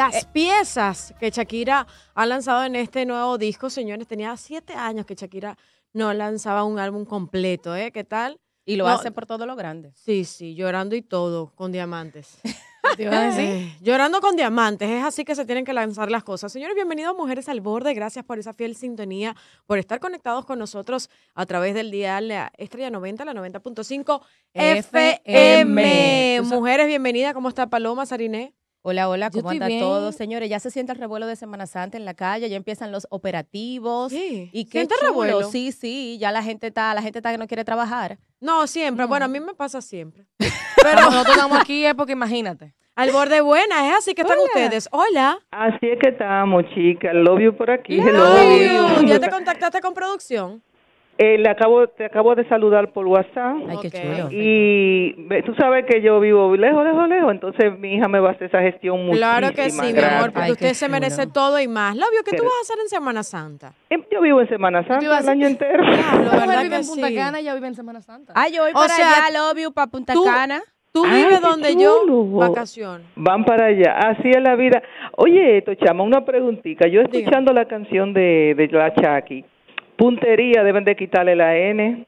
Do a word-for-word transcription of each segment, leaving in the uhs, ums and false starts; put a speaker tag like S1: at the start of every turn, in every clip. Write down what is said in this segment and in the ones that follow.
S1: las eh. piezas que Shakira ha lanzado en este nuevo disco, señores. Tenía siete años que Shakira no lanzaba un álbum completo, ¿eh? ¿Qué tal?
S2: Y lo
S1: no,
S2: hace por todo lo grande.
S1: Sí, sí, llorando y todo, con diamantes.
S2: ¿Te iba a decir?
S1: Eh, llorando con diamantes, es así que se tienen que lanzar las cosas. Señores, bienvenidos a Mujeres al Borde, gracias por esa fiel sintonía, por estar conectados con nosotros a través del dial la Estrella noventa, la noventa punto cinco F M. Mujeres, bienvenida, ¿cómo está Paloma, Sariné?
S2: Hola, hola, ¿cómo anda
S1: bien.
S2: todo? Señores, ya se siente el revuelo de Semana Santa en la calle, ya empiezan los operativos.
S1: Sí,
S2: y qué
S1: ¿siente
S2: chulo.
S1: revuelo?
S2: Sí, sí, ya la gente está, la gente está que no quiere trabajar.
S1: No, siempre, mm. bueno, a mí me pasa siempre.
S2: Pero nosotros estamos aquí es porque imagínate.
S1: Al borde buena, es así que están
S2: Hola.
S1: ustedes. Hola.
S3: Así es que estamos, chicas. Love you por aquí.
S1: Hello. ¿Ya te contactaste con producción?
S3: Eh, le acabo, te acabo de saludar por WhatsApp.
S2: Ay, qué
S1: okay.
S2: chulo.
S3: Y tú sabes que yo vivo lejos, lejos, lejos. Entonces mi hija me va a hacer esa gestión muchísimo.
S1: Claro que sí, mi amor, porque
S2: Ay,
S1: usted se
S2: chulo.
S1: merece todo y más. Labio, ¿qué tú vas a hacer en Semana Santa?
S3: Yo vivo en Semana Santa el año entero.
S1: Claro,
S2: Él
S1: ¿verdad
S2: vive
S1: que
S2: en Punta
S1: sí?
S2: Cana, ella vive en Semana Santa. Ah, yo voy
S1: O
S2: para
S1: sea,
S2: allá, love you, para Punta
S1: tú-
S2: Cana.
S1: Tú
S3: Ah,
S1: vives
S3: qué
S1: donde
S3: chulo.
S1: yo, vacación.
S3: Van para allá. Así es la vida. Oye, esto, chama, una preguntita. Yo escuchando
S1: Dígame.
S3: la canción de, de la Chaki, puntería, deben de quitarle la N.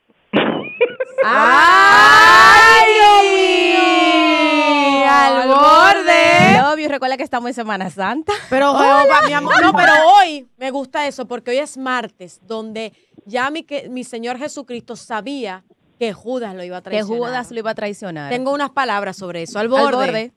S1: ¡Ay, Dios mío! ¡Al borde!
S2: Love you, recuerda que estamos en Semana Santa.
S1: Pero, Jehová, mi amor, no, pero hoy me gusta eso, porque hoy es martes, donde ya mi, que, mi Señor Jesucristo sabía que Judas lo iba a
S2: Que
S1: traicionar.
S2: Judas lo iba a traicionar.
S1: Tengo unas palabras sobre eso. Al borde.
S2: Al borde.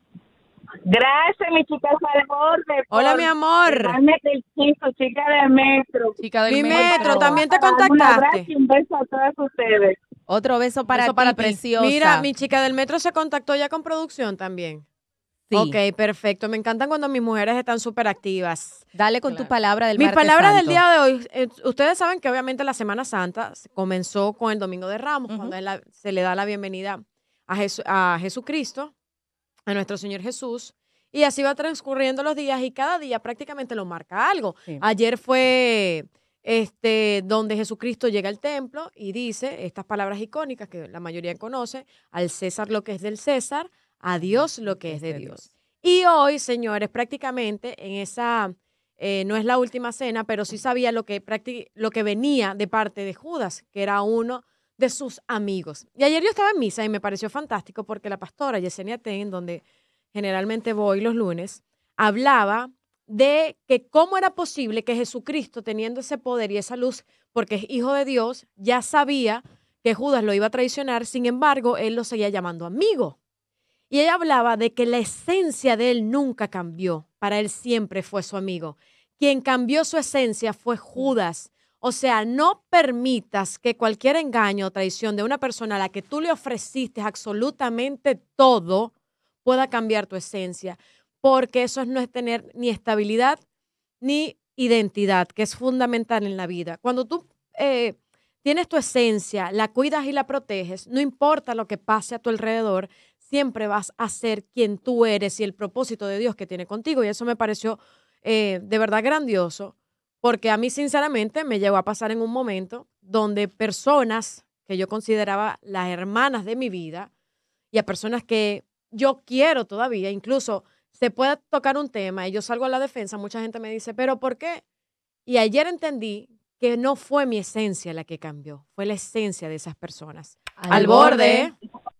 S4: Gracias, mi chica al borde.
S1: Hola, mi amor.
S4: Realmente, chico, chica del metro.
S2: Chica del
S1: Mi
S2: metro.
S1: metro, también te
S4: Para darme Un abrazo
S1: contactaste.
S4: y un beso a todas ustedes.
S2: Otro beso para
S1: Eso
S2: ti,
S1: para ti.
S2: preciosa.
S1: Mira, mi chica del metro se contactó ya con producción también.
S2: Sí.
S1: Ok, perfecto. Me encantan cuando mis mujeres están súper activas.
S2: Dale con tu palabra del
S1: Mis
S2: martes
S1: palabras del
S2: santo.
S1: día de hoy, eh, ustedes saben que obviamente la Semana Santa comenzó con el Domingo de Ramos,
S2: Ujú.
S1: cuando es la- se le da la bienvenida a, Jesu- a Jesucristo, a nuestro Señor Jesús, y así va transcurriendo los días y cada día prácticamente lo marca algo.
S2: Sí.
S1: Ayer fue este, donde Jesucristo llega al templo y dice estas palabras icónicas que la mayoría conoce: al César lo que es del César, a Dios lo que es de Dios. Y hoy, señores, prácticamente en esa, eh, no es la última cena, pero sí sabía lo que, practi- lo que venía de parte de Judas, que era uno de sus amigos. Y ayer yo estaba en misa y me pareció fantástico porque la pastora Yesenia Ten, donde generalmente voy los lunes, hablaba de que cómo era posible que Jesucristo, teniendo ese poder y esa luz, porque es hijo de Dios, ya sabía que Judas lo iba a traicionar, sin embargo, él lo seguía llamando amigo. Y ella hablaba de que la esencia de él nunca cambió, para él siempre fue su amigo. Quien cambió su esencia fue Judas. O sea, no permitas que cualquier engaño o traición de una persona a la que tú le ofreciste absolutamente todo pueda cambiar tu esencia, porque eso no es tener ni estabilidad ni identidad, que es fundamental en la vida. Cuando tú eh, tienes tu esencia, la cuidas y la proteges, no importa lo que pase a tu alrededor, siempre vas a ser quien tú eres y el propósito de Dios que tiene contigo. Y eso me pareció eh, de verdad grandioso, porque a mí sinceramente me llegó a pasar en un momento donde personas que yo consideraba las hermanas de mi vida y a personas que yo quiero todavía, incluso se puede tocar un tema y yo salgo a la defensa, mucha gente me dice, ¿pero por qué? Y ayer entendí que no fue mi esencia la que cambió, fue la esencia de esas personas.
S2: Al,
S1: Al borde.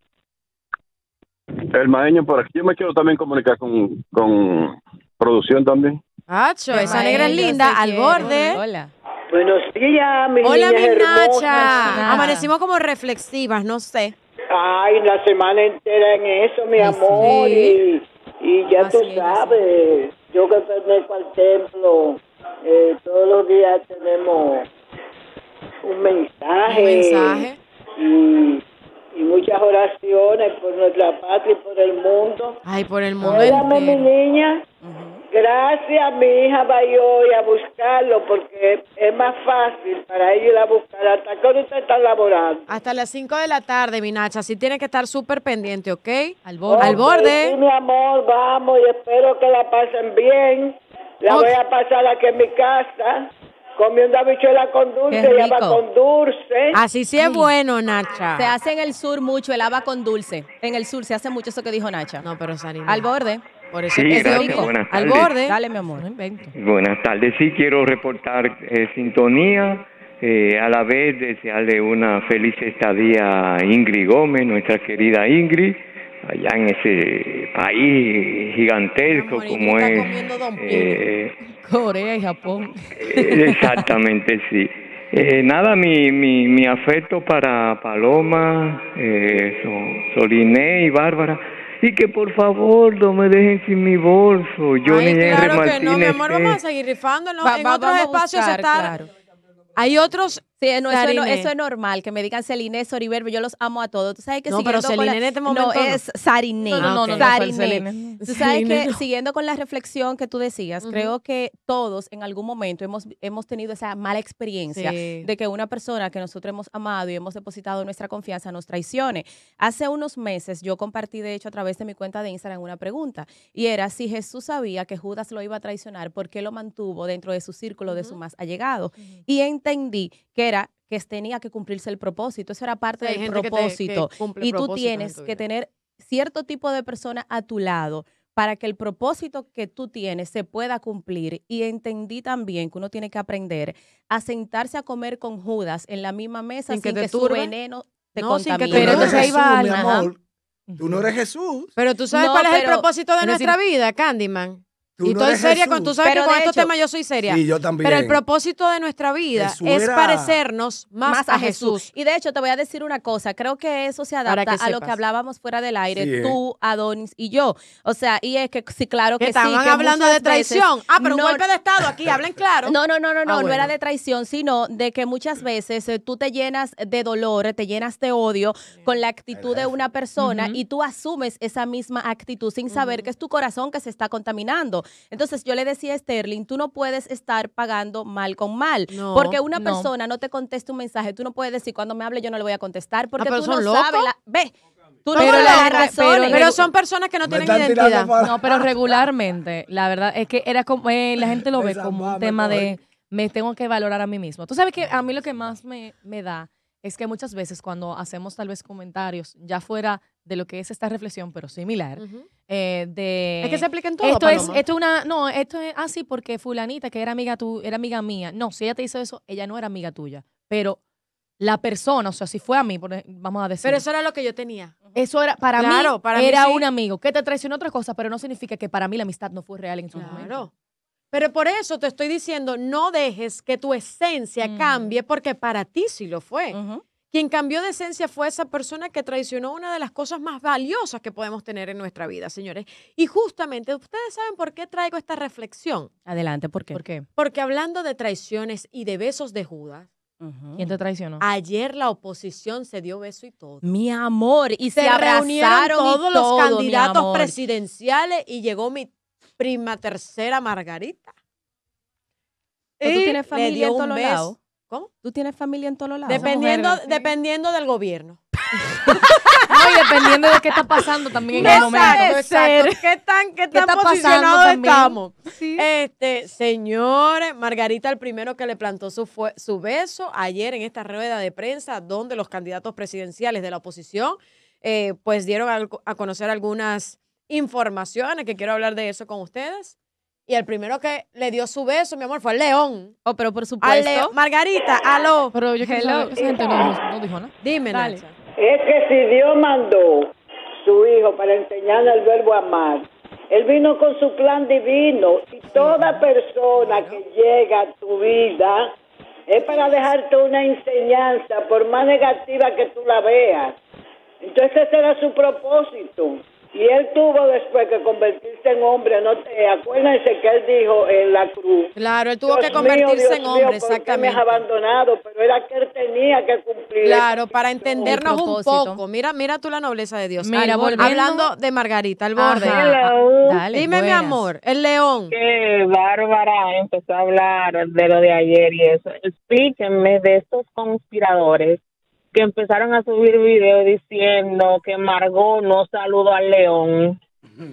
S5: El maeño por aquí. Yo me quiero también comunicar con, con producción también.
S1: Acho,
S2: Qué
S1: esa negra es
S2: maello
S1: linda,
S2: se
S1: al
S2: quiere.
S1: borde.
S2: Hola.
S4: Buenos días, mi
S1: Hola, mi
S4: niñas hermosas.
S1: Nacha. Amanecimos como reflexivas, no sé.
S4: Ay, la semana entera en eso, mi
S2: Ay,
S4: amor.
S1: sí.
S4: Y, y ya
S2: Así
S4: tú
S2: es,
S4: sabes, yo que pertenezco al templo, eh, todos los días tenemos un mensaje.
S1: Un mensaje.
S4: Y, y muchas oraciones por nuestra patria y por el mundo.
S1: Ay, por el mundo
S4: Óigame, mi
S1: entero.
S4: niña. Gracias, mi hija va hoy a buscarlo porque es más fácil para ella ir a buscar. ¿Hasta qué hora usted está laborando?
S1: Hasta las cinco de la tarde, mi Nacha. Así tiene que estar súper pendiente, ¿ok?
S2: Al borde.
S1: Al
S4: Ok,
S1: borde.
S4: Sí, mi amor, vamos y espero que la pasen bien. La
S1: Ok.
S4: voy a pasar aquí en mi casa comiendo habichuela con dulce.
S2: Qué
S4: Ella va
S2: rico.
S4: con dulce.
S1: Así sí es bueno, Nacha.
S2: Se hace en el sur mucho el haba con dulce. En el sur se hace mucho eso que dijo Nacha.
S1: No, pero Sarina.
S2: Al borde.
S1: Por eso
S6: Sí,
S1: es que
S6: gracias,
S1: digo,
S6: buenas
S1: al
S6: tardes.
S1: borde.
S2: Dale, mi amor.
S1: No invento.
S6: Buenas tardes. Sí, quiero reportar eh, sintonía, eh, a la vez desearle una feliz estadía a Ingrid Gómez, nuestra querida Ingrid, allá en ese país gigantesco
S1: Amor, Ingrid
S6: como
S1: está
S6: es.
S1: comiendo domplillo.
S6: eh,
S2: Corea y Japón.
S6: eh, exactamente, sí. Eh, nada, mi, mi, mi afecto para Paloma, eh, So- Soliné y Bárbara. Y que por favor no me dejen sin mi bolso. Johnny
S1: Ay,
S6: R.
S1: claro que
S6: Martínez.
S1: no, mi amor, vamos a
S6: eh,
S1: seguir rifando. ¿No?
S2: Va-
S1: En
S2: va-
S1: otros
S2: vamos a
S1: espacios
S2: buscar,
S1: está.
S2: claro.
S1: Hay otros.
S2: Sí, no, eso, no,
S1: Sarine.
S2: eso es normal, que me digan Celine, Soriberbe, yo los amo a todos. Tú sabes que
S1: No,
S2: siguiendo
S1: pero
S2: con la-
S1: Celine en este momento
S2: no,
S1: no.
S2: es Sarine.
S1: No, no, no, no, no,
S2: Sarine.
S1: Celine.
S2: Tú sabes
S1: Celine
S2: que
S1: no.
S2: siguiendo con la reflexión que tú decías,
S1: Ujú.
S2: creo que todos en algún momento hemos, hemos tenido esa mala experiencia
S1: Sí.
S2: de que una persona que nosotros hemos amado y hemos depositado nuestra confianza nos traicione. Hace unos meses yo compartí, de hecho, a través de mi cuenta de Instagram una pregunta, y era si Jesús sabía que Judas lo iba a traicionar, ¿por qué lo mantuvo dentro de su círculo de su más allegado? Y entendí que era que tenía que cumplirse el propósito. Eso era parte
S1: Sí, hay
S2: del
S1: gente que te-
S2: propósito.
S1: que cumple
S2: y tú
S1: propósitos en
S2: tienes
S1: tu
S2: que
S1: vida.
S2: tener cierto tipo de persona a tu lado para que el propósito que tú tienes se pueda cumplir. Y entendí también que uno tiene que aprender a sentarse a comer con Judas en la misma mesa
S1: Sin
S2: sin,
S1: que te
S2: que, su
S1: turbe.
S2: veneno te
S1: No, sin que te
S2: contamine.
S7: Pero
S1: turbe.
S7: entonces ahí
S1: Jesús,
S7: va mi
S1: Ajá.
S7: amor. Tú no eres Jesús.
S1: Pero tú sabes
S2: No,
S1: cuál es el
S2: pero-
S1: propósito de
S7: es decir,
S1: nuestra vida, Candyman.
S7: Tú
S1: Y
S7: no
S1: estoy
S7: eres
S1: seria
S7: Jesús.
S1: con, tú sabes
S2: Pero
S1: que con
S2: de
S1: estos
S2: hecho-
S1: temas yo soy seria.
S7: Sí, yo también.
S1: Pero el propósito de nuestra vida
S7: Jesús
S1: es
S7: era-
S1: parecernos más,
S2: más
S1: a Jesús.
S2: Y de hecho, te voy a decir una cosa, creo que eso se
S1: Para
S2: adapta
S1: que
S2: a lo que
S1: sepas.
S2: hablábamos fuera del aire,
S7: Sí, ¿eh?
S2: tú, Adonis y yo. O sea, y es que sí, claro que,
S1: Que
S2: sí.
S1: estaban
S2: que
S1: hablando de
S2: muchas veces-
S1: traición. Ah, pero
S2: no,
S1: un golpe de Estado aquí, hablen claro.
S2: No, no, no, no, no,
S1: Ah,
S2: no
S1: bueno.
S2: era de traición, sino de que muchas veces eh, tú te llenas de dolor, te llenas de odio con la actitud de una persona
S1: Ujú.
S2: y tú asumes esa misma actitud sin saber
S1: Ujú.
S2: que es tu corazón que se está contaminando. Entonces yo le decía a Sterling, tú no puedes estar pagando mal con mal,
S1: No,
S2: porque una
S1: no.
S2: persona no te contesta un mensaje, tú no puedes decir cuando me hable yo no le voy a contestar, porque
S1: Ah, pero
S2: tú no
S1: son locos.
S2: sabes, la, ve, tú no
S1: Pero
S2: sabes
S1: la-
S2: las
S1: pero-
S2: razones.
S1: Pero son personas que no
S7: Me
S1: tienen
S7: están tirando
S1: identidad.
S7: para-
S8: No, pero regularmente, la verdad es que era como, eh, la gente lo ve
S7: Esa
S8: como
S7: mamá
S8: un tema
S7: me
S8: de me tengo que valorar a mí mismo. Tú sabes que a mí lo que más me, me da es que muchas veces cuando hacemos tal vez comentarios, ya fuera de lo que es esta reflexión, pero similar,
S1: Ujú.
S8: eh, de...
S1: Es que se aplica en todo,
S8: Esto es,
S1: Paloma.
S8: esto es una, no, esto es así porque fulanita que era amiga tu, era amiga mía. No, si ella te hizo eso, ella no era amiga tuya. Pero la persona, o sea, si fue a mí, por ej- vamos a decir.
S1: Pero eso era lo que yo tenía.
S8: Eso era, para
S1: Claro,
S8: mí,
S1: para mí
S8: era
S1: sí.
S8: un amigo que te traicionó otra cosa, pero no significa que para mí la amistad no fue real en su momento.
S1: Claro. Pero por eso te estoy diciendo, no dejes que tu esencia
S8: Ujú.
S1: cambie, porque para ti sí lo fue.
S2: Ujú.
S1: Quien cambió de esencia fue esa persona que traicionó una de las cosas más valiosas que podemos tener en nuestra vida, señores. Y justamente, ¿ustedes saben por qué traigo esta reflexión?
S2: Adelante, ¿por qué?
S8: ¿Por qué?
S1: Porque hablando de traiciones y de besos de Judas,
S2: Ujú.
S8: ¿Quién te traicionó?
S1: ayer la oposición se dio beso y todo.
S2: Mi amor, y se,
S1: Se reunieron
S2: abrazaron y
S1: todos los
S2: todo, mi
S1: candidatos
S2: amor.
S1: presidenciales y llegó mi prima tercera Margarita.
S2: ¿Pero tú
S1: Y
S2: tienes
S1: le
S2: familia
S1: dio
S2: en
S1: un
S2: todos
S1: beso.
S2: lados?
S1: ¿Cómo?
S2: ¿Tú tienes familia en todos lados?
S1: Dependiendo,
S8: mujeres, sí.
S1: dependiendo del gobierno.
S8: No, y dependiendo de qué está pasando también en el momento.
S1: Exacto, exacto. ¿Qué tan, qué tan
S8: está pasando
S1: posicionados
S8: también?
S1: estamos?
S8: Sí.
S1: Este, señores, Margarita, el primero que le plantó su, fue, su beso ayer en esta rueda de prensa, donde los candidatos presidenciales de la oposición, eh, pues dieron a, a conocer algunas informaciones, que quiero hablar de eso con ustedes. Y el primero que le dio su beso, mi amor, fue al León.
S2: Oh, pero por
S1: Al
S2: supuesto.
S1: León. Margarita, aló.
S8: Pero yo quiero saber, esa gente no dijo, no dijo nada.
S1: Dime,
S8: Dale.
S1: Nacha.
S4: Es que si Dios mandó su hijo para enseñarle el verbo amar, él vino con su plan divino y toda persona que llega a tu vida es para dejarte una enseñanza, por más negativa que tú la veas. Entonces ese era su propósito. Y él tuvo después que convertirse en hombre. No te, acuérdense que él dijo en la cruz.
S1: Claro, él tuvo
S4: Dios
S1: que convertirse
S4: mío, Dios
S1: en
S4: mío,
S1: hombre,
S4: ¿por qué me
S1: exactamente.
S4: has abandonado? Pero era que él tenía que cumplir.
S1: Claro,
S4: esa
S1: para
S4: misión.
S1: entendernos un
S2: propósito.
S1: poco. Mira, mira tú la nobleza de Dios.
S8: Mira,
S1: Al borde.
S8: volviendo-
S1: Hablando de Margarita, al borde.
S8: Ajá.
S2: Dale,
S1: Dime, mi
S2: buenas.
S1: amor, el león.
S9: Que Bárbara empezó a hablar de lo de ayer y eso. Explíquenme de estos conspiradores que empezaron a subir videos diciendo que Margot no saludó al león.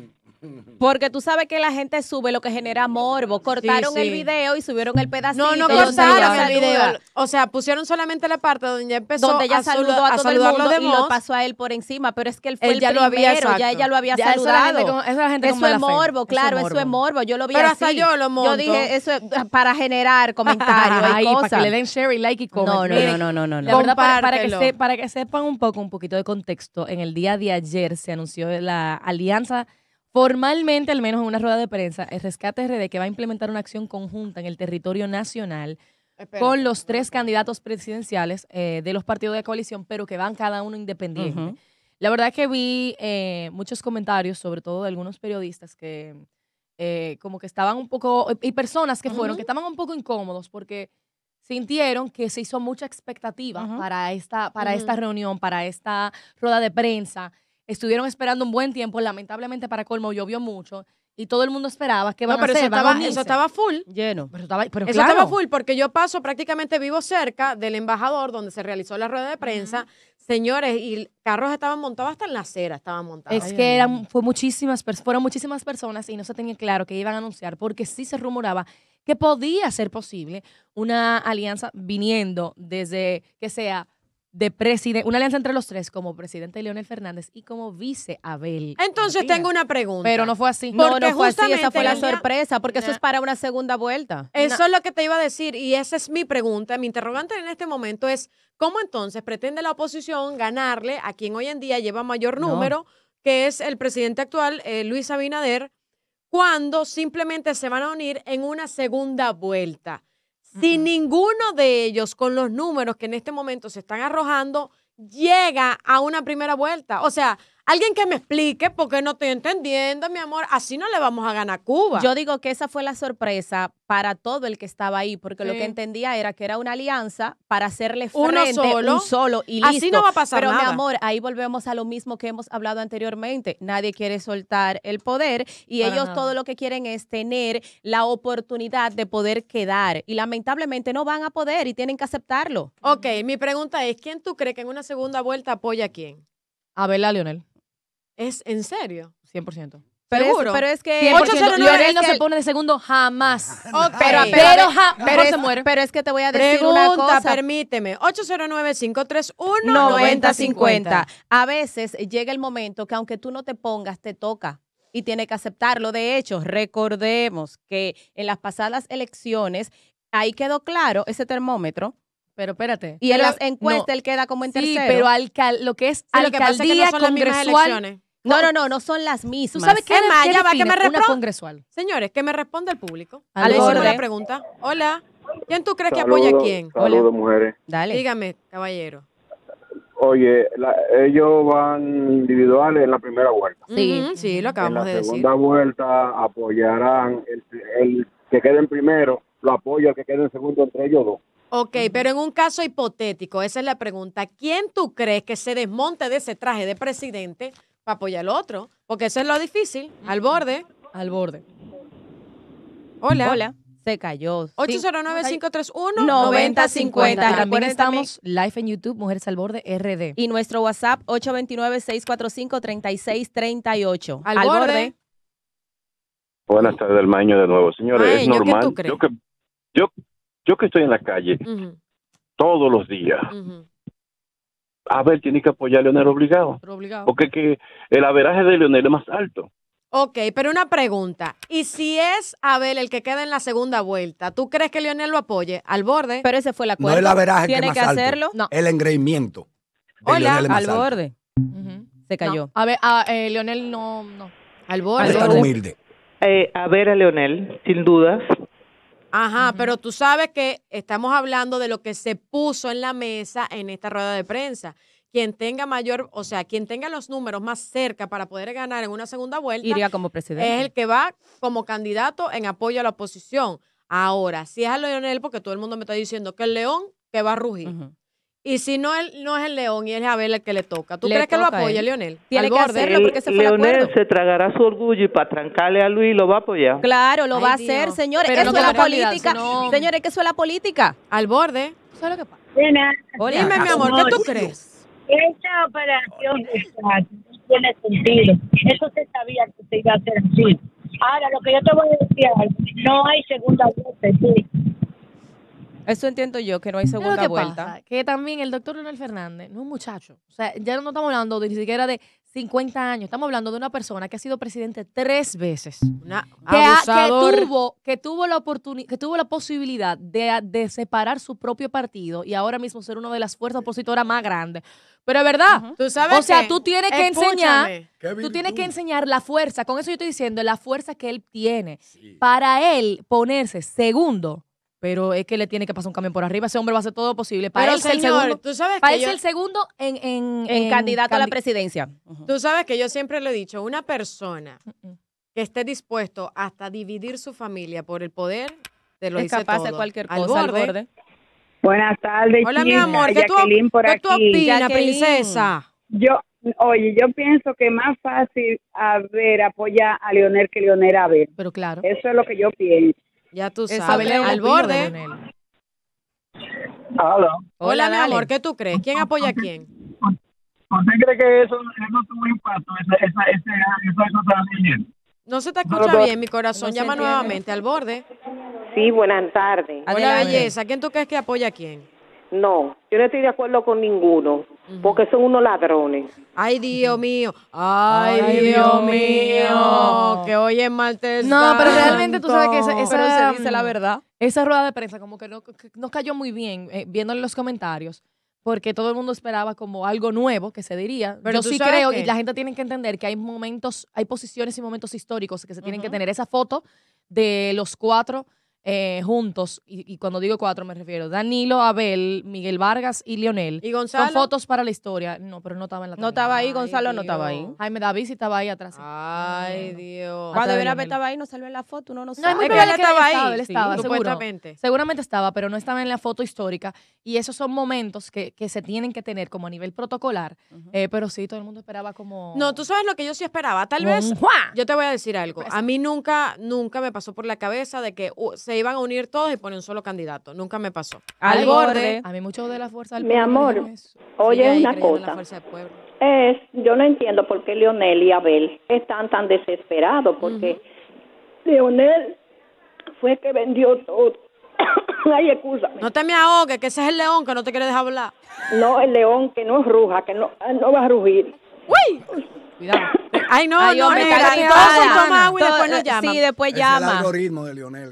S2: Porque tú sabes que la gente sube lo que genera morbo. Cortaron
S1: Sí, sí.
S2: el video y subieron el pedacito.
S1: No, no
S2: donde
S1: cortaron
S2: ella
S1: el video.
S2: saluda.
S1: O sea, pusieron solamente la parte donde ella empezó
S2: Donde ella
S1: a,
S2: saludó
S1: saludar-
S2: a
S1: a
S2: todo el
S1: saludar
S2: mundo
S1: los
S2: y lo
S1: demás.
S2: pasó a él por encima, pero es que él fue
S1: Él
S2: el
S1: ya lo había,
S2: primero, ya
S1: exacto.
S2: ella lo había
S8: Ya, eso es la gente
S2: saludado.
S8: con- eso es la gente con
S2: Eso es
S8: mala fe.
S2: morbo,
S8: Eso
S2: claro,
S8: es
S2: eso es morbo. Yo lo vi
S1: Pero
S2: así.
S1: hasta yo lo monto.
S2: Yo dije, eso es para generar comentarios y
S8: Ay, para
S2: cosas.
S8: que le den share y like y comment.
S2: No, no,
S8: Miren,
S2: no, no, no, no.
S8: La verdad, para, para que
S1: Compártelo.
S8: se- para que sepan un poco, un poquito de contexto, en el día de ayer se anunció la alianza, formalmente, al menos en una rueda de prensa, el Rescate R D, que va a implementar una acción conjunta en el territorio nacional
S1: Espérate.
S8: con los tres candidatos presidenciales eh, de los partidos de coalición, pero que van cada uno independiente.
S2: Ujú.
S8: La verdad que vi eh, muchos comentarios, sobre todo de algunos periodistas que eh, como que estaban un poco, y personas que fueron,
S2: Ujú.
S8: que estaban un poco incómodos porque sintieron que se hizo mucha expectativa
S2: Ujú.
S8: para, esta, para
S1: Ujú.
S8: esta reunión, para esta rueda de prensa. Estuvieron esperando un buen tiempo, lamentablemente para colmo llovió mucho y todo el mundo esperaba que van
S1: No, pero
S8: a
S1: eso
S8: hacer, van a
S1: estaba,
S8: unirse.
S1: eso estaba full.
S2: Lleno.
S8: Pero estaba, pero
S1: Eso
S8: claro.
S1: estaba full porque yo paso prácticamente vivo cerca del embajador donde se realizó la rueda de prensa. Señores, y carros estaban montados hasta en la acera, estaban montados.
S8: Es que eran, fue muchísimas, pers- fueron muchísimas personas y no se tenía claro que iban a anunciar porque sí se rumoraba que podía ser posible una alianza viniendo desde que sea de presidente, una alianza entre los tres como presidente Leonel Fernández y como vice Abel.
S1: Entonces
S8: Montilla.
S1: tengo una pregunta.
S8: Pero no fue así.
S2: No,
S1: Porque
S2: no fue así, esa
S1: justamente
S2: fue la
S1: el día-
S2: sorpresa, porque eso
S1: Na-
S2: es para una segunda vuelta.
S1: Eso es lo que te iba a decir y esa es mi pregunta. Mi interrogante en este momento es, ¿cómo entonces pretende la oposición ganarle a quien hoy en día lleva mayor
S2: No.
S1: número, que es el presidente actual, eh, Luis Abinader, cuando simplemente se van a unir en una segunda vuelta? Si ninguno de ellos, con los números que en este momento se están arrojando, llega a una primera vuelta. O sea, alguien que me explique, porque no estoy entendiendo, mi amor, así no le vamos a ganar a Cuba.
S2: Yo digo que esa fue la sorpresa para todo el que estaba ahí, porque lo
S1: Sí.
S2: que entendía era que era una alianza para hacerle
S1: Uno
S2: frente
S1: solo.
S2: un solo y listo.
S1: Así no va a pasar
S2: Pero
S1: nada.
S2: mi amor, ahí volvemos a lo mismo que hemos hablado anteriormente. Nadie quiere soltar el poder y
S8: Para
S2: ellos
S8: nada.
S2: todo lo que quieren es tener la oportunidad de poder quedar y lamentablemente no van a poder y tienen que aceptarlo.
S1: Ok, mi pregunta es, ¿quién tú crees que en una segunda vuelta apoya a quién?
S8: Abel a Leonel,
S1: ¿Es en serio?
S8: cien por ciento.
S2: Pero es,
S1: ¿Seguro?
S2: pero es que
S8: cien por ciento.
S1: ocho cero nueve
S8: Leonel no
S2: es que
S8: se pone de segundo jamás.
S1: Ok.
S2: Pero,
S8: Pero,
S2: pero,
S8: ja-
S2: pero
S8: mejor
S2: es,
S8: se muere.
S2: pero es que te voy a decir una
S1: Pregunta,
S2: cosa.
S1: permíteme. ocho cero nueve, cinco tres uno,
S2: noventa
S1: noventa
S2: cincuenta. A veces llega el momento que aunque tú no te pongas, te toca y tiene que aceptarlo. De hecho, recordemos que en las pasadas elecciones ahí quedó claro ese termómetro
S8: Pero espérate.
S2: y en
S1: Pero-
S2: las encuestas
S8: no.
S2: él queda como en
S8: Sí,
S2: tercero.
S8: pero alcal- lo que es
S1: Sí, lo que pasa es que
S8: alcaldía
S1: no son las mismas
S8: congresual.
S1: elecciones.
S2: no, no, no, no son las
S8: ¿Tú
S2: mismas.
S8: sabes qué,
S1: Es más,
S8: qué
S1: ya va, que
S8: define
S1: me
S8: una
S1: repro-
S8: congresual?
S1: Señores, que me responda el público.
S8: Al
S1: Le hicimos
S2: borde.
S1: la pregunta. Hola, ¿quién tú crees que apoya a quién?
S5: Saludos, mujeres.
S2: Dale.
S1: Dígame, caballero.
S5: Oye, la- ellos van individuales en la primera vuelta.
S2: Sí.
S1: Ujú, sí, lo
S5: En la
S1: acabamos de decir.
S5: segunda vuelta apoyarán el, el que quede en primero, lo apoya el que quede en segundo entre ellos dos.
S1: Ok, pero en un caso hipotético, esa es la pregunta. ¿Quién tú crees que se desmonte de ese traje de presidente para apoyar al otro? Porque eso es lo difícil, al borde.
S8: Al borde.
S1: Hola.
S2: Hola. Se cayó.
S1: ocho cero nueve, cinco tres uno,
S2: noventa
S1: noventa
S2: cincuenta.
S1: cincuenta.
S8: Y también
S2: Recuerden
S8: estamos live en YouTube, Mujeres al Borde R D.
S2: Y nuestro WhatsApp ocho dos nueve, seis cuatro cinco, tres seis tres ocho.
S1: Al borde.
S5: Buenas tardes, del Maño de nuevo. Señores,
S1: Maño,
S5: es
S1: ¿qué
S5: normal.
S1: tú crees?
S5: Yo que, yo, yo que estoy en la calle
S1: Ujú,
S5: todos los días,
S1: ujú.
S5: a ver, tiene que apoyar a Leonel obligado.
S8: Pero obligado.
S5: Porque que el averaje de Leonel es más alto.
S1: Ok, pero una pregunta. ¿Y si es Abel el que queda en la segunda vuelta, tú crees que Leonel lo apoye? Al borde.
S2: Pero ese fue el
S7: No
S2: acuerdo.
S7: es la veraje que
S2: Tiene
S7: es
S2: que
S7: más alto.
S2: hacerlo.
S8: No.
S7: El engreimiento. de
S1: Hola,
S7: Leonel es más
S2: Al
S7: alto.
S2: borde.
S8: Ujú.
S2: Se cayó.
S8: No. A ver, a, eh, Leonel no, no.
S1: Al
S7: Es
S1: borde.
S7: tan humilde.
S3: Eh, a ver a Leonel, sin dudas.
S1: Ajá, pero tú sabes que estamos hablando de lo que se puso en la mesa en esta rueda de prensa. Quien tenga mayor, o sea, quien tenga los números más cerca para poder ganar en una segunda vuelta
S2: Iría como presidente.
S1: es el que va como candidato en apoyo a la oposición. Ahora, si es a Leonel, porque todo el mundo me está diciendo que el León que va a rugir.
S2: Ujú.
S1: Y si no, él, no es el León y es Abel el que le toca. ¿Tú
S2: Le
S1: crees que lo
S2: toca a
S1: apoya,
S2: él.
S1: Leonel?
S2: Tiene
S1: Al
S2: que
S1: borde.
S2: hacerlo porque ese fue el
S3: Leonel
S2: acuerdo.
S3: se tragará su orgullo y para trancarle a Luis lo va a apoyar.
S2: Claro, lo
S1: Ay,
S2: va a
S1: Dios.
S2: hacer, señores.
S8: Pero
S2: Eso
S8: no
S2: es la
S8: como candidato,
S2: política.
S8: sino-
S2: Señores, que eso es la política.
S1: Al borde.
S8: ¿Sabes lo que pasa?
S2: Hola.
S1: Dime, mi amor, ¿qué tú crees?
S10: Esa operación de Estado no tiene sentido. Eso se sabía que se iba a hacer así. Ahora, lo que yo te voy a decir, algo, no hay segunda vuelta. Sí.
S2: Eso entiendo yo, que no hay
S8: ¿Sabes lo
S2: segunda
S8: que
S2: vuelta.
S8: pasa? Que también el doctor Leonel Fernández no es un muchacho. O sea, ya no estamos hablando de, ni siquiera de cincuenta años. Estamos hablando de una persona que ha sido presidente tres veces.
S1: Una
S8: Que, ha-
S1: abusador.
S8: que tuvo, que tuvo la oportunidad, que tuvo la posibilidad de, de separar su propio partido y ahora mismo ser una de las fuerzas opositoras más grandes. Pero es verdad.
S1: Tú sabes
S8: O sea,
S1: qué?
S8: tú tienes que enseñar,
S1: Escúchame.
S8: tú tienes que enseñar la fuerza. Con eso yo estoy diciendo la fuerza que él tiene para él ponerse segundo. Pero es que le tiene que pasar un camión por arriba. Ese hombre va a hacer todo lo posible. Para
S1: Pero,
S8: él ser el
S1: señor,
S8: segundo,
S1: tú sabes
S8: para
S1: que
S8: él
S1: yo-
S8: ser el segundo en, en,
S2: En candidato a la
S8: candi-
S2: presidencia.
S1: Tú sabes que yo siempre lo he dicho, una persona que esté dispuesto hasta dividir su familia por el poder, te lo
S2: Es
S1: dice
S2: capaz
S1: todo.
S2: de cualquier
S1: Al
S2: cosa, al
S1: borde.
S2: borde.
S3: Buenas tardes,
S1: Hola, mi
S3: chica.
S1: amor, ¿qué tú,
S3: Jacqueline por
S1: ¿qué tú
S3: aquí.
S1: opinas,
S2: Jacqueline.
S1: princesa?
S3: Yo, oye, yo pienso que más fácil a ver apoya a Leonel que Leonel a ver.
S8: Pero claro.
S3: Eso es lo que yo pienso.
S1: Ya tú
S8: Eso
S1: sabes.
S8: es lo
S1: Al
S8: que opino de
S1: borde.
S8: Leonel.
S5: Hola.
S1: Hola, mi
S2: dale.
S1: amor, ¿qué tú crees? ¿Quién apoya a quién?
S5: ¿Usted cree que eso, eso tuvo impacto, esa, esa, esa, esa cosa de ayer?
S1: No se te escucha bien, mi corazón.
S2: No se
S1: Llama
S2: entiende.
S1: nuevamente al borde.
S11: Sí, buenas tardes.
S1: Hola,
S2: Adelante.
S1: belleza. ¿Quién tú crees que apoya a quién?
S11: No, yo no estoy de acuerdo con ninguno, porque son unos ladrones.
S1: Ay, Dios mío. Ay,
S8: Ay,
S1: Dios
S8: Dios
S1: mío.
S8: mío.
S1: Que hoy es martes.
S8: No, pero realmente tú sabes que esa,
S1: santo.
S8: esa-
S2: Pero se dice la verdad.
S8: Esa rueda de prensa como que no, que no cayó muy bien, eh, viéndole los comentarios, porque todo el mundo esperaba como algo nuevo que se diría.
S1: Pero
S8: Yo
S1: tú
S8: sí
S1: sabes
S8: creo,
S1: que-
S8: y la gente tiene que entender que hay momentos, hay posiciones y momentos históricos que se tienen que tener. Esa foto de los cuatro eh, juntos, y, y cuando digo cuatro me refiero Danilo, Abel, Miguel Vargas y Leonel.
S1: ¿Y Gonzalo?
S8: Son fotos para la historia. No, pero no estaba en la
S2: No
S8: tarima.
S2: estaba ahí,
S1: Ay,
S2: Gonzalo no
S1: Dios.
S2: estaba ahí.
S8: Jaime David sí estaba ahí atrás.
S1: Ay, Dios.
S2: Cuando
S8: de
S2: viene a ver
S8: Leonel.
S2: estaba ahí, no salió en la foto, uno no
S8: No, es
S2: sabe.
S8: muy
S1: Es que
S8: probable
S1: él
S8: que él
S1: estaba
S8: estaba,
S1: ahí,
S8: él
S1: sí,
S8: estaba, seguro.
S1: supuestamente.
S8: Seguramente estaba, pero no estaba en la foto histórica. Y esos son momentos que, que se tienen que tener como a nivel protocolar. Eh, pero sí, todo el mundo esperaba como...
S1: No, tú sabes lo que yo sí esperaba. Tal
S8: como
S1: vez,
S8: un ¡juá!
S1: yo te voy a decir algo. A mí nunca, nunca me pasó por la cabeza de que uh, se iban a unir todos y poner un solo candidato. Nunca me pasó.
S2: Al
S1: Al
S2: borde.
S1: borde.
S8: A mí mucho de la fuerza del
S4: Mi
S8: pueblo me
S4: amor,
S8: dijeron eso.
S4: oye
S1: sigue ahí
S4: una
S1: creyendo en la
S4: cosa.
S1: fuerza del pueblo.
S4: Es, yo no entiendo por qué Leonel y Abel están tan desesperados, porque Leonel fue que vendió todo. Ay, excúsame.
S1: No te me ahogues, que ese es el león que no te quiere dejar hablar.
S4: No, el león que no ruja, que no, ah, no va a rugir.
S8: Cuidado.
S1: Ay, no,
S2: Ay,
S1: no,
S2: hombre,
S1: nena,
S2: está
S1: que
S2: gripada.
S1: todos son toma agua y
S2: Todo-
S1: después nos
S2: eh,
S1: llaman.
S2: Sí, después
S7: Es el
S2: llama.
S7: algoritmo de Lionel.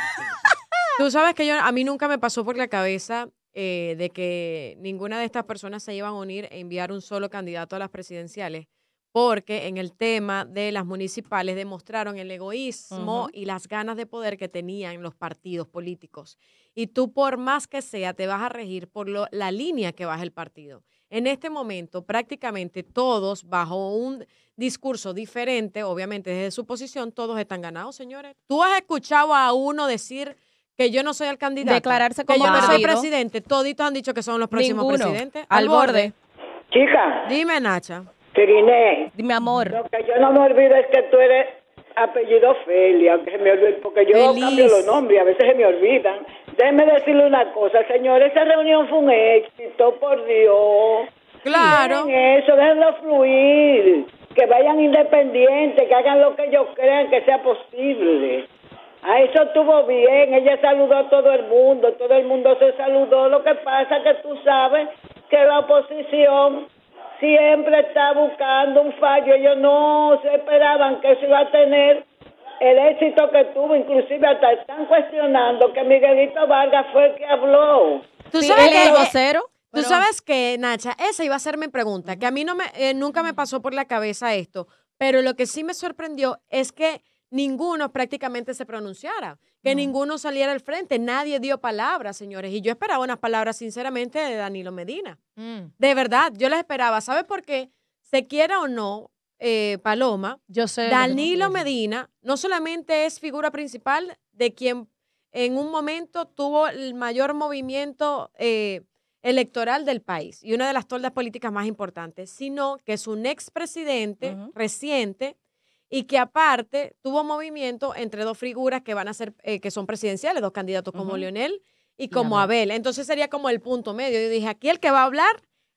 S1: Tú sabes que yo, a mí nunca me pasó por la cabeza eh, de que ninguna de estas personas se iban a unir e enviar un solo candidato a las presidenciales, porque en el tema de las municipales demostraron el egoísmo
S2: Ujú.
S1: y las ganas de poder que tenían los partidos políticos. Y tú, por más que sea, te vas a regir por lo- la línea que baja el partido. En este momento, prácticamente todos, bajo un discurso diferente, obviamente desde su posición, todos están ganados, señores. ¿Tú has escuchado a uno decir que yo no soy el candidato?
S2: Declararse
S1: que
S2: como
S1: yo no soy
S2: partido.
S1: presidente. Toditos han dicho que son los próximos
S2: Ninguno.
S1: presidentes.
S2: Al borde.
S4: Chica,
S1: Dime, Nacha.
S4: Tiriné,
S2: Mi amor.
S4: lo que yo no me olvido es que tú eres apellido Felia, que se me olvida, porque yo
S1: Feliz.
S4: cambio los nombres y a veces se me olvidan. Déjeme decirle una cosa, señor, esa reunión fue un éxito, por Dios.
S1: Claro.
S4: Dejen eso, déjenlo fluir, que vayan independientes, que hagan lo que ellos crean que sea posible. A eso estuvo bien, ella saludó a todo el mundo, todo el mundo se saludó. Lo que pasa es que tú sabes que la oposición siempre está buscando un fallo. Ellos no se esperaban que eso iba a tener el éxito que tuvo, inclusive hasta están cuestionando que Miguelito Vargas fue el que habló.
S1: ¿Tú
S2: Sí,
S1: sabes
S2: él es el
S1: que-
S2: vocero.
S1: Tú sabes que, Nacha, esa iba a ser mi pregunta, que a mí no me, eh, nunca me pasó por la cabeza esto, pero lo que sí me sorprendió es que ninguno prácticamente se pronunciara, que ninguno saliera al frente, nadie dio palabras, señores, y yo esperaba unas palabras sinceramente de Danilo Medina.
S8: Mm.
S1: De verdad, yo las esperaba. ¿Sabe por qué? Se quiera o no, eh, Paloma,
S8: Yo sé. lo que tú
S1: Danilo
S8: quieres decir.
S1: Medina no solamente es figura principal de quien en un momento tuvo el mayor movimiento eh, electoral del país y una de las toldas políticas más importantes, sino que es un expresidente
S2: Ujú.
S1: reciente y que aparte tuvo movimiento entre dos figuras que van a ser, eh, que son presidenciales, dos candidatos como
S2: Ujú.
S1: Leonel y
S8: Y
S1: como
S8: Abel.
S1: Abel. Entonces sería como el punto medio. Yo dije, aquí el que va a hablar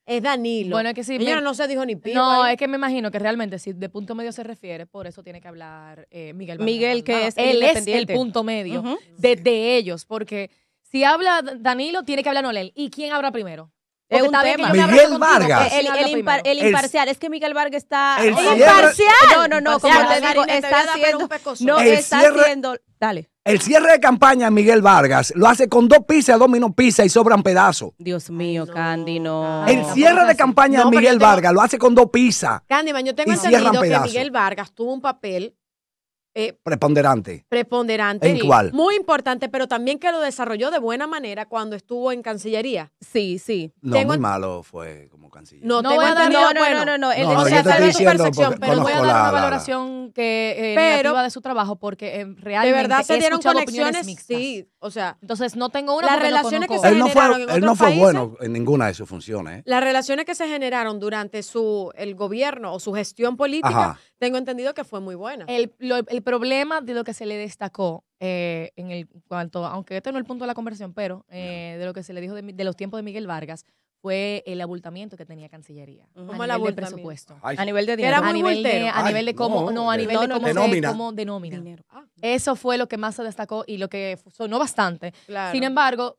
S1: Es Danilo.
S8: Bueno, es que sí.
S1: Señora,
S8: me-
S1: no se dijo ni piba.
S8: No,
S1: ahí.
S8: es que me imagino que realmente si de punto medio se refiere, por eso tiene que hablar eh, Miguel Vargas.
S2: Miguel, que
S8: Ah,
S2: es el
S8: él es el
S2: independiente.
S8: punto medio
S2: Ujú.
S8: de, de ellos, porque si habla Danilo, tiene que hablar Noel. ¿Y quién habla primero?
S2: Es
S8: Porque
S2: un
S8: está bien
S2: tema.
S8: que yo me
S7: Miguel
S8: abrace contigo,
S7: Vargas.
S8: pero
S2: El,
S8: ¿quién habla
S2: el impar-
S8: primero?
S2: el imparcial, es que Miguel Vargas está...
S7: El
S2: eh,
S7: cierre-
S1: ¡Imparcial!
S2: No, no, no, como
S1: Imparcial.
S2: te digo,
S1: Marina, te
S2: está
S1: voy a dar, pero
S2: haciendo...
S1: un pescozo.
S2: No,
S7: El
S2: está
S7: cierre-
S2: haciendo... Dale.
S7: El cierre de campaña de Miguel Vargas lo hace con dos pizzas, domino pizza y sobran pedazos.
S2: Dios mío,
S1: no,
S2: Candy, no.
S7: El
S1: tampoco
S7: cierre
S1: es
S7: de
S1: así.
S7: campaña
S1: No,
S7: de
S1: pero
S7: Miguel
S1: yo tengo-
S7: Vargas lo hace con dos pizzas.
S1: Candyman, yo tengo
S7: Y cierran
S1: entendido que
S7: pedazos.
S1: Miguel Vargas tuvo un papel eh,
S7: Preponderante.
S1: preponderante.
S7: ¿En cuál?
S1: Muy importante, pero también que lo desarrolló de buena manera cuando estuvo en Cancillería.
S2: Sí, sí.
S7: No,
S1: Tengo
S7: muy
S1: en-
S7: malo fue como canciller.
S1: No,
S8: No
S1: tengo
S8: voy a dar-
S1: entendido,
S2: no, no,
S1: bueno,
S2: no, no, no, él-
S7: No,
S2: él-
S7: no,
S2: o
S7: yo
S2: sea,
S7: te
S2: sabe
S7: estoy
S2: su
S7: diciendo
S2: percepción,
S7: porque
S8: Pero voy a
S7: conozco
S8: dar
S7: la-
S8: una
S7: la- la-
S8: valoración que eh,
S1: Pero-
S8: negativa de su trabajo porque eh, realmente
S1: de verdad se
S8: he
S1: dieron
S8: escuchado opiniones
S1: conexiones,
S8: mixtas.
S1: sí, o sea,
S8: Entonces no tengo una
S1: Las
S8: porque no
S1: relaciones que
S8: conozco.
S1: se
S7: Él no
S1: generaron
S7: fue,
S1: en
S7: él
S1: otros
S7: no fue
S1: países.
S7: bueno en ninguna de sus funciones. ¿eh?
S1: las relaciones que se generaron durante su el gobierno o su gestión política,
S7: Ajá.
S1: tengo entendido que fue muy buena.
S8: El, lo- el problema de lo que se le destacó eh, en el cuanto, aunque este no es el punto de la conversación, pero eh, de lo que se le dijo de, mi- de los tiempos de Miguel Vargas fue el abultamiento que tenía Cancillería
S2: Ujú.
S8: a
S1: ¿Cómo el
S8: nivel de
S1: abultamiento?
S8: presupuesto.
S7: Ay,
S2: A nivel de
S1: Que era
S2: dinero.
S8: A
S1: muy
S8: nivel, de,
S1: bultero.
S8: a
S7: Ay,
S8: nivel de cómo,
S7: no,
S8: no, a
S7: de-
S8: nivel
S2: no,
S8: de
S2: no,
S8: cómo
S2: de
S8: se-
S7: nómina.
S8: cómo de nómina.
S2: Dinero.
S1: Ah,
S8: Eso fue lo que más se destacó y lo que sonó bastante.
S1: claro.
S8: Sin embargo,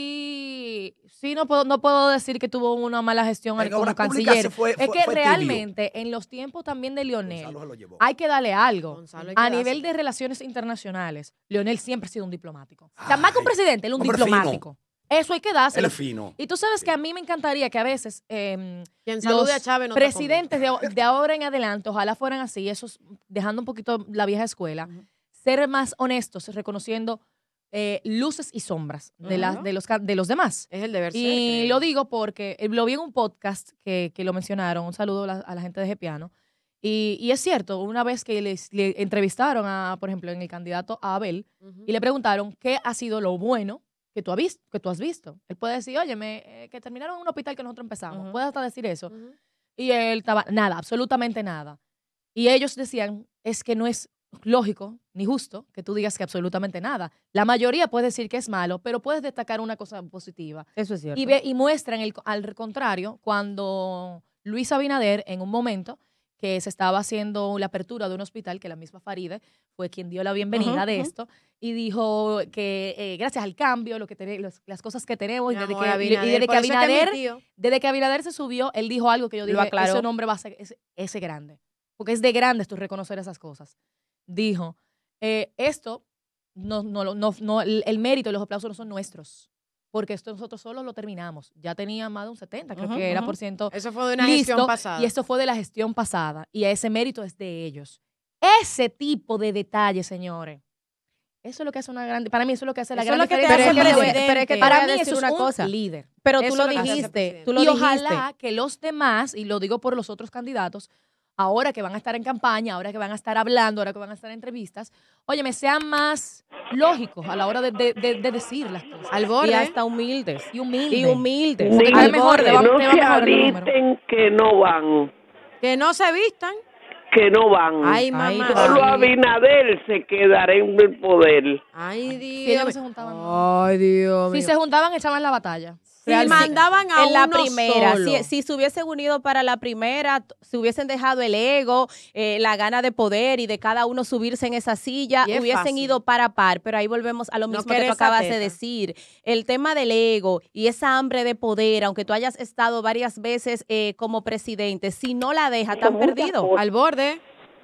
S8: sí, sí no puedo, no puedo decir que tuvo una mala gestión
S7: En
S8: como
S7: obras públicas
S8: canciller.
S7: se fue-
S8: es
S7: fue-
S8: que
S7: fue tibio.
S8: realmente en los tiempos también de Leonel
S7: Gonzalo se lo llevó.
S8: hay que darle algo.
S1: Gonzalo, hay que
S8: A
S1: dárselo.
S8: nivel de relaciones internacionales, Leonel siempre ha sido un diplomático. O sea, más que un
S7: Ay,
S8: presidente, él es un
S7: hombre fino.
S8: diplomático. Eso hay que
S7: Él
S8: dárselo.
S7: es fino.
S8: Y tú sabes que a mí me encantaría que a veces eh,
S1: Quien
S8: los
S1: salude a Chávez no te
S8: presidentes de, de ahora en adelante, ojalá fueran así, esos, dejando un poquito la vieja escuela, ser más honestos, reconociendo eh, luces y sombras de, las
S1: Ujú.
S8: de, los, ca- de los demás.
S1: Es el deber ser.
S8: Y
S1: creo.
S8: lo digo porque eh, lo vi en un podcast que, que lo mencionaron. Un saludo a la, a la gente de Gepiano. Y, y es cierto, una vez que les, le entrevistaron, a, por ejemplo, en el candidato a Abel,
S1: Ujú.
S8: y le preguntaron qué ha sido lo bueno que tú has visto. Que tú has visto. Él puede decir, oye, me, que terminaron en un hospital que nosotros empezamos.
S2: Ujú.
S8: Puede hasta decir eso.
S1: Ujú.
S8: Y él estaba, nada, absolutamente nada. Y ellos decían, es que no es lógico ni justo que tú digas que absolutamente nada. La mayoría puede decir que es malo, pero puedes destacar una cosa positiva.
S2: Eso es cierto.
S8: Y, ve, y muestran el, al contrario cuando Luis Abinader, en un momento que se estaba haciendo la apertura de un hospital, que la misma Faride fue quien dio la bienvenida
S2: Ujú,
S8: de
S2: ujú.
S8: esto, y dijo que eh, gracias al cambio, lo que tene- los- las cosas que tenemos, y
S1: Mi
S8: desde
S1: amor,
S8: que,
S1: Abinader,
S8: y desde
S1: por
S8: que
S1: eso es que mi
S8: Abinader,
S1: tío-
S8: desde que Abinader se subió, él dijo algo que yo
S2: Lo
S8: dije,
S2: aclaró.
S8: ese nombre va a ser ese, ese grande. Porque es de grandes tú reconocer esas cosas. Dijo, eh, esto, no, no, lo- no, no, el, el mérito y los aplausos no son nuestros. Porque esto nosotros solo lo terminamos. Ya tenía más de un setenta, creo
S2: Ujú,
S8: que era
S2: ujú.
S8: por ciento
S1: Eso fue de una
S8: listo,
S1: gestión pasada.
S8: y esto fue de la gestión pasada. Y ese mérito es de ellos. Ese tipo de detalles, señores. Eso es lo que hace una gran... Para mí eso es lo que hace la
S1: Eso es
S8: gran
S1: lo que te
S8: diferencia.
S1: hace
S8: Pero es que-
S1: presidente.
S2: pero es que te
S8: para
S2: voy a
S8: mí
S2: decir
S8: eso es
S2: una
S8: un
S2: cosa.
S8: líder.
S2: Pero
S1: Eso
S2: tú
S1: es
S2: lo
S1: lo que hace
S2: dijiste,
S1: presidente.
S2: tú lo
S8: y
S2: dijiste.
S8: ojalá que los demás, y lo digo por los otros candidatos, ahora que van a estar en campaña, ahora que van a estar hablando, ahora que van a estar en entrevistas, oye, me sean más lógicos a la hora de, de- de- de decir las cosas.
S1: Al
S2: Y
S1: borde.
S2: hasta humildes.
S8: Y humilde.
S2: Y humildes.
S8: Porque
S4: Ni
S8: te va mejor, te va-
S4: no
S8: te va
S4: se
S8: mejor en los números.
S4: alisten que no van,
S1: Que no se vistan.
S4: que no van.
S1: Ay,
S2: Ay,
S1: mamá.
S4: Solo Abinader se quedará en el poder.
S1: Ay,
S8: Si ellos no
S1: Dios.
S8: se juntaban.
S1: Ay, Dios
S8: Si
S1: mío.
S8: se juntaban, echaban la batalla.
S1: Si
S8: Realmente.
S1: mandaban a
S2: En la
S1: uno
S2: primera,
S1: solo.
S2: si, si se hubiesen unido para la primera, t- si hubiesen dejado el ego, eh, la gana de poder y de cada uno subirse en esa silla,
S1: Y es
S2: hubiesen
S1: fácil.
S2: ido para par, pero ahí volvemos a lo
S1: No
S2: mismo que
S1: querer
S2: tú
S1: esa
S2: acabas de
S1: teta.
S2: decir. El tema del ego y esa hambre de poder, aunque tú hayas estado varias veces eh, como presidente, si no la deja,
S4: Son
S2: tan
S4: muchas
S2: perdido.
S4: cosas.
S1: Al borde.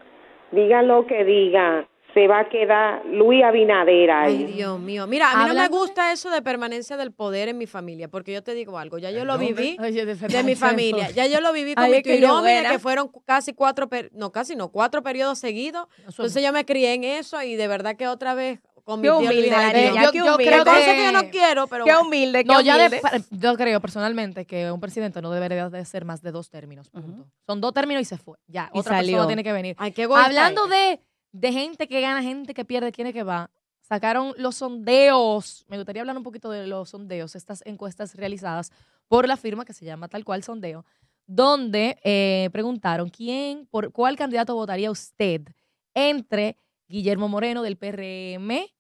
S11: Diga lo que diga, se va a quedar Luis Abinader
S1: Ay,
S11: ahí.
S1: Dios mío. Mira, a mí no me
S8: Hablando de-
S1: gusta eso de permanencia del poder en mi familia, porque yo te digo algo, ya yo lo
S7: ¿dónde?
S1: viví
S8: Oye,
S1: de mi familia, ya yo lo viví con
S2: Ay,
S1: mi
S2: es que
S1: tío
S2: yo
S1: Nómina,
S2: buena.
S1: que fueron casi cuatro, per- no, casi no, cuatro periodos seguidos. Entonces yo me crié en eso y de verdad que otra vez con mi
S2: Qué
S1: tío Luis
S2: humilde la
S1: Javier.
S2: niña,
S1: yo,
S2: qué
S1: yo
S2: humilde.
S1: creo cosas que yo no quiero, pero
S2: Qué
S1: bueno.
S2: humilde, qué
S8: No, ya de-
S2: humilde.
S8: pa- yo creo personalmente que un presidente no debería de ser más de dos términos. Punto. Son dos términos y se fue. Ya,
S2: Y
S8: otra
S2: salió.
S8: persona tiene que venir.
S1: Ay, qué egoísta
S8: Hablando
S1: eres.
S8: de, de gente que gana, gente que pierde, quién es que va. Sacaron los sondeos. Me gustaría hablar un poquito de los sondeos, estas encuestas realizadas por la firma que se llama tal cual Sondeo, donde eh, preguntaron quién, por cuál candidato votaría usted entre Guillermo Moreno del P R M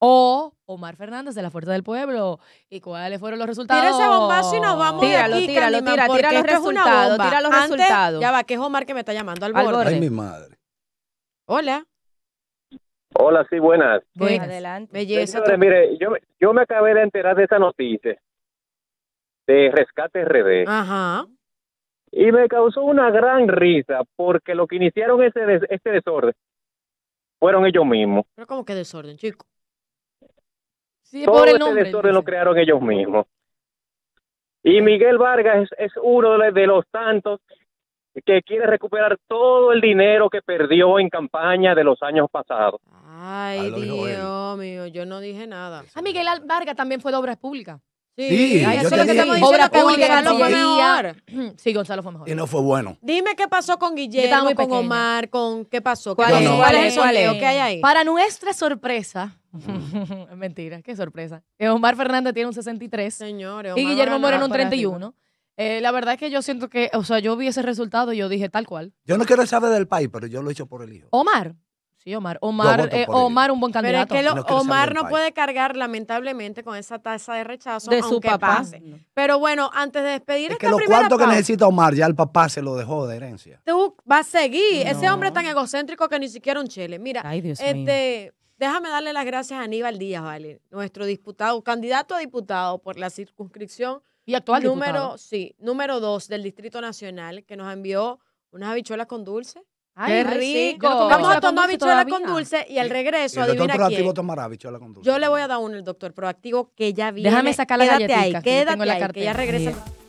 S8: O Omar Fernández de la Fuerza del Pueblo. ¿Y cuáles fueron los resultados?
S1: Tira ese bombazo y nos vamos
S2: Tíralo,
S1: de aquí,
S2: tíralo,
S1: Candyman,
S2: tira,
S1: porque
S2: tira los
S1: esto es una
S2: resultados,
S1: bomba.
S2: tira los
S1: Antes,
S2: resultados.
S1: ya va, que es Omar que me está llamando al
S2: Al
S1: borde.
S2: borde.
S7: Ay, mi madre.
S1: Hola.
S12: Hola, sí, buenas.
S1: Buenas.
S2: Adelante.
S1: Belleza.
S12: Señores, mire, yo, yo me acabé de enterar de esta noticia de Rescate R D
S1: Ajá.
S12: y me causó una gran risa porque lo que iniciaron ese des- este desorden fueron ellos mismos.
S1: Pero como que desorden, chico.
S8: Sí,
S12: Todo
S8: por el
S12: este
S8: nombre.
S12: desorden lo
S8: dice.
S12: crearon ellos mismos. Y Miguel Vargas es, es uno de, de los tantos que quiere recuperar todo el dinero que perdió en campaña de los años pasados.
S1: Ay,
S7: Ah, lo dijo él.
S1: Dios mío, yo no dije nada.
S8: Ah, Miguel Al- Vargas también fue de Obras Públicas.
S7: Sí,
S1: ay,
S7: yo
S1: eso
S7: te
S1: es lo que
S7: dije.
S1: estamos diciendo,
S8: Obras
S1: que
S8: Públicas,
S1: Gonzalo fue
S8: Cancillería.
S1: mejor.
S8: Sí, Gonzalo fue mejor.
S7: Y no fue bueno.
S1: Dime qué pasó con
S8: estaba
S1: Guillermo,
S8: muy
S1: con
S8: pequeña.
S1: Omar, con qué pasó.
S2: ¿Cuál
S1: ¿Qué
S7: es?
S1: pasó?
S7: ¿Cuál
S1: ¿Cuál
S2: es?
S1: es el
S2: ¿Cuál
S1: sondeo
S2: es?
S1: que hay ahí?
S8: Para nuestra sorpresa, mentira, qué sorpresa, que Omar Fernández tiene un sesenta y tres
S1: Señores,
S8: y
S1: Omar
S8: Guillermo
S1: va a
S8: Moreno
S1: ganar
S8: un
S1: por
S8: treinta y
S1: arriba.
S8: uno. Eh, la verdad es que yo siento que, o sea, yo vi ese resultado y yo dije tal cual.
S7: Yo no quiero saber del país, pero yo lo he hecho por el hijo.
S8: Omar. Sí, Omar. Omar,
S7: voto
S8: eh,
S7: por él.
S8: Omar un buen
S1: Pero es
S8: candidato.
S1: que lo-
S7: No quiero saber
S1: Omar
S7: del
S1: no
S7: país.
S1: puede cargar lamentablemente con esa tasa de rechazo,
S2: De su
S1: aunque
S2: papá.
S1: pase. Pero bueno, antes de despedir
S7: Es
S1: esta
S7: que los
S1: primera
S7: cuartos que
S1: pausa,
S7: necesita Omar, ya el papá se lo dejó de herencia.
S1: tú vas a seguir. Ese
S2: No.
S1: hombre tan egocéntrico que ni siquiera un chele. Mira,
S2: Ay, Dios mío.
S1: este, déjame darle las gracias a Aníbal Díaz, ¿vale? Nuestro diputado, candidato a diputado por la circunscripción
S8: Y actual
S1: número,
S8: diputado.
S1: sí, número dos del Distrito Nacional, que nos envió unas habichuelas con dulce.
S8: Ay,
S2: Qué
S8: ay, sí.
S2: rico.
S8: Yo no como
S1: Vamos a
S8: habichuela con
S1: tomar
S8: dulce
S1: habichuelas con
S8: todavía.
S1: dulce y al
S7: Y
S1: regreso,
S7: el doctor
S1: adivina
S7: proactivo
S1: quién.
S7: tomará bichuela con dulce.
S1: Yo le voy a dar uno al doctor proactivo que ya viene.
S8: Déjame sacar la
S1: Quédate ahí,
S8: galletica que yo
S1: quédate
S8: tengo en la
S1: ahí, que ya
S8: cartera.
S1: regresa.
S2: Sí.